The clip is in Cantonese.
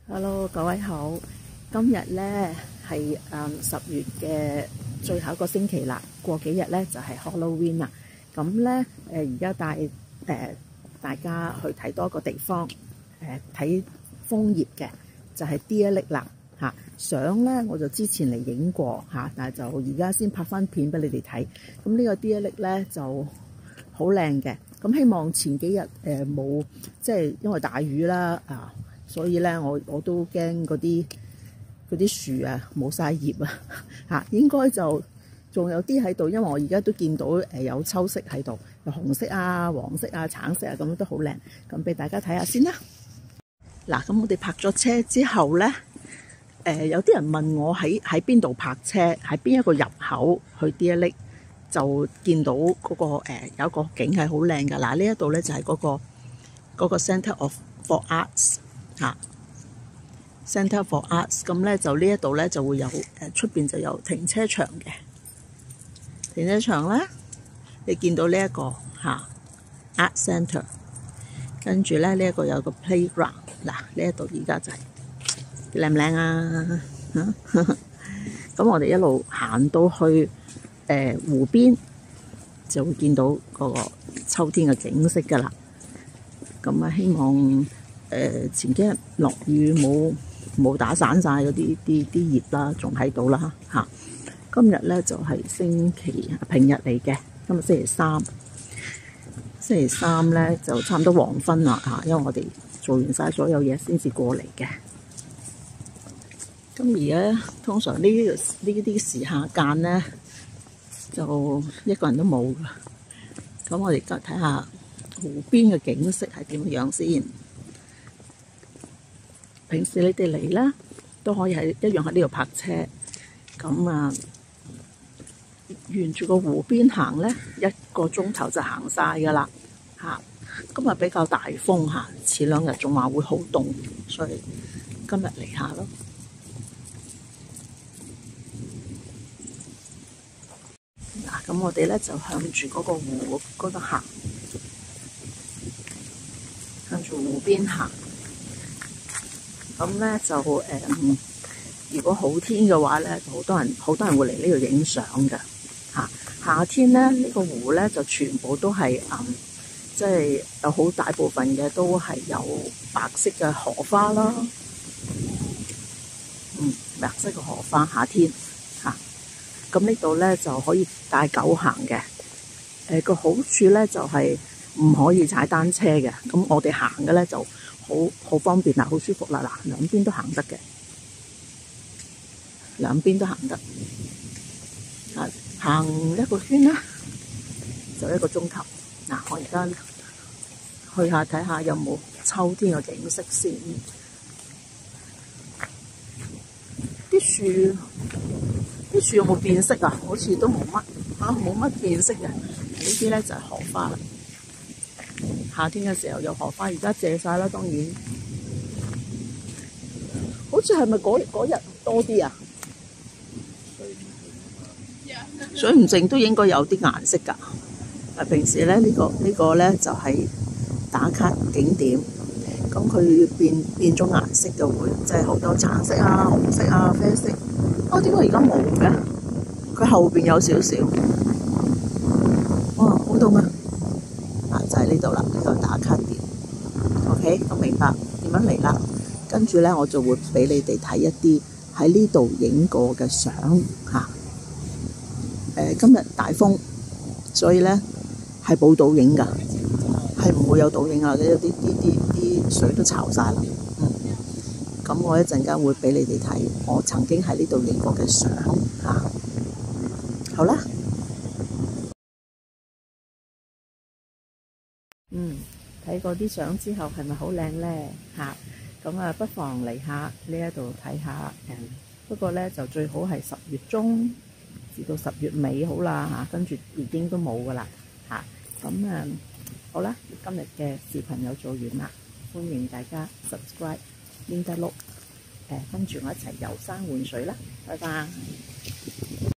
Hello，各位好。今日咧係10月嘅最後一個星期啦，過幾日咧就係 Halloween 啦。咁咧而家帶大家去睇多一個地方，睇楓葉嘅，就係 Deer Lake 啦嚇。相咧我就之前嚟影過嚇，但係就而家先拍翻片俾你哋睇。咁呢個 Deer Lake 咧就好靚嘅。咁希望前幾日冇即係因為大雨啦啊。所以咧，我都驚嗰啲樹啊冇晒葉啊嚇，應該就仲有啲喺度，因為我而家都見到有秋色喺度，有紅色啊、黃色啊、橙色啊，咁都好靚。咁俾大家睇下先啦。嗱，咁我哋泊咗車之後咧，有啲人問我喺邊度泊車，喺邊一個入口去 Deer Lake，就見到嗰個有一個景係好靚㗎。嗱，呢一度咧就係嗰個 Centre for Arts。Centre for Arts， 咁咧就呢一度咧就會有出邊就有停車場嘅。停車場咧，你見到呢一個Art Centre， 跟住咧呢一個有個 playground。嗱，呢一度而家就係靚唔靚啊？咁我哋一路行到去湖邊，就會見到嗰個秋天嘅景色㗎啦。咁啊，希望前幾日落雨冇打散晒嗰啲葉啦，仲喺度啦嚇。今日咧就係平日嚟嘅，今日星期三。星期三咧就差唔多黃昏啦嚇，因為我哋做完晒所有嘢先至過嚟嘅。咁而家通常呢啲時下間咧，就一個人都冇㗎。咁我哋而家睇下湖邊嘅景色係點樣先。平時你哋嚟啦，都可以一樣喺呢度泊車。咁啊，沿住個湖邊行咧，1個鐘頭就行晒㗎啦嚇。今日比較大風嚇，前2日仲話會好凍，所以今日嚟下咯。嗱，咁我哋咧就向住嗰個湖嗰度行，向住湖邊行。咁咧就如果好天嘅話咧，好多人會嚟呢度影相嘅嚇。夏天咧，呢個湖咧就全部都係即係有好大部分嘅都係有白色嘅荷花啦。白色嘅荷花，夏天嚇。咁呢度咧就可以帶狗行嘅。個好處咧就係唔可以踩單車嘅。咁我哋行嘅咧就好方便啦，好舒服啦。嗱，兩邊都行得嘅，兩邊都行得。行一個圈啦，就1個鐘頭。嗱，我而家去下睇下有冇秋天嘅景色先。啲樹有冇變色啊？好似都冇乜變色嘅。呢啲咧就係荷花啦。夏天嘅時候有荷花，而家謝晒啦，當然。好似係咪嗰日多啲啊？水唔淨都應該有啲顏色㗎。平時咧呢個咧就係打卡景點，咁佢變咗顏色就會即係好多橙色啊、紅色啊、啡色。點解而家冇嘅？佢後邊有少少。哇，好凍啊！就喺呢度啦，呢個打卡點。OK， 咁明白點樣嚟啦。跟住咧，我就會俾你哋睇一啲喺呢度影過嘅相嚇。今日大風，所以咧係冇倒影㗎，係唔會有倒影啊！啲水都巢晒啦。咁我一陣間會俾你哋睇我曾經喺呢度影過嘅相嚇。好啦。睇過啲相之後係咪好靚咧嚇？咁啊，不妨嚟下呢一度睇下。不過咧就最好係10月中至到10月尾好啦嚇，跟住已經都冇噶啦嚇。咁好啦，今日嘅視頻又做完啦，歡迎大家 subscribe Linda Look，跟住我一齊遊山玩水啦，拜拜。